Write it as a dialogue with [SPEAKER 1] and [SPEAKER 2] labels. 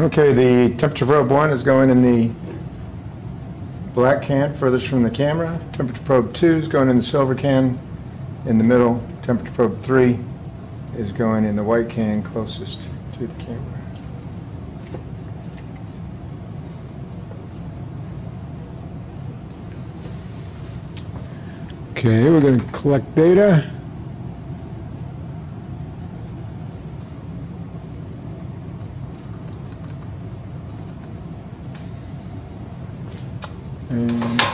[SPEAKER 1] Okay, the temperature probe 1 is going in the black can furthest from the camera. Temperature probe 2 is going in the silver can in the middle. Temperature probe 3 is going in the white can closest to the camera. Okay, we're going to collect data. And